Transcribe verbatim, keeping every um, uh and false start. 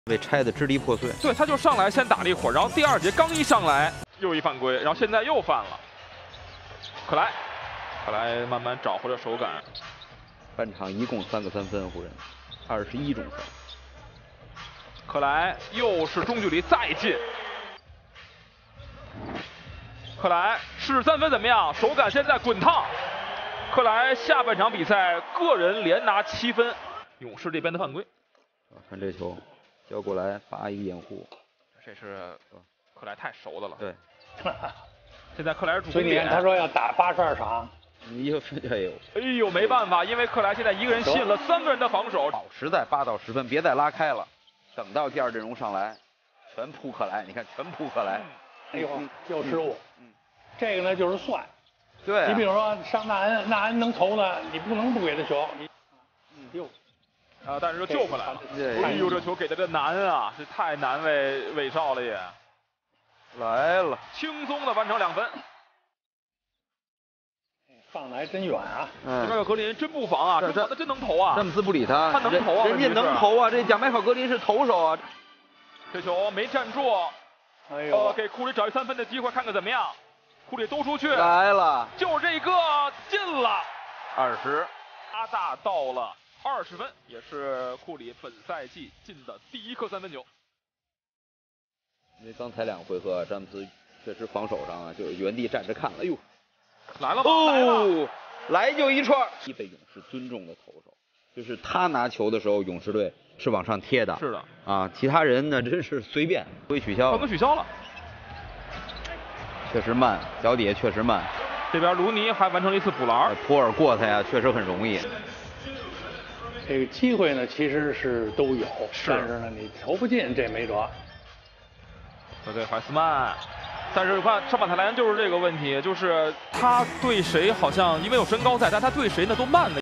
被拆得支离破碎。 对，他就上来先打了一会儿，然后第二节刚一上来又一犯规，然后现在又犯了。克莱，克莱慢慢找回了手感。 半场一共三个三分，湖人二十一中分。 克莱又是中距离再进。克莱试三分怎么样？手感现在滚烫。克莱下半场比赛个人连拿七分。勇士这边的犯规。 看这球。 交过来，发一个掩护， 这是克莱太熟的了。 对， 现在克莱是主所以你看，他说要打八十二场， 你有哎呦， 哎呦，没办法，因为克莱现在一个人吸引了三个人的防守， 保持在八到十分，别再拉开了。等到第二阵容上来，全扑克莱，你看全扑克莱。 哎呦，又失误。嗯，这个呢就是算。 对、啊。 你比如说上纳恩，纳恩能投呢，你不能不给他球。你，嗯，又。 啊！但是又救回来了。哎呦，这球给的这难啊，这太难为韦少了也。 来了， 轻松的完成两分。 放的还真远啊！ 嗯， 这个格林真不防啊，这他真能投啊！ 詹姆斯不理他， 他能投啊， 人家能投啊！这贾迈克格林是投手啊。 这球没站住， 哎呦， 呃，给库里找一三分的机会，看看怎么样。库里兜出去， 来了， 就是这个进了， 二十， 阿大到了。 二十分，也是库里本赛季进的第一颗三分球。 因为刚才两个回合，詹姆斯确实防守上啊，就是原地站着看了。哎呦， 来了吗？ 哦， 来了， 来就一串。被勇士尊重的投手，就是他拿球的时候，勇士队是往上贴的。 是的。 啊，其他人呢，真是随便。被取消了。 犯规取消了。 确实慢，脚底下确实慢。 这边卢尼还完成了一次补篮。 普尔过他呀，确实很容易。 这个机会呢，其实是都有，但是呢，你投不进，这没辙。 对对，怀斯曼，但是我看上马特莱恩就是这个问题，就是他对谁好像因为有身高在，但他对谁呢都慢的。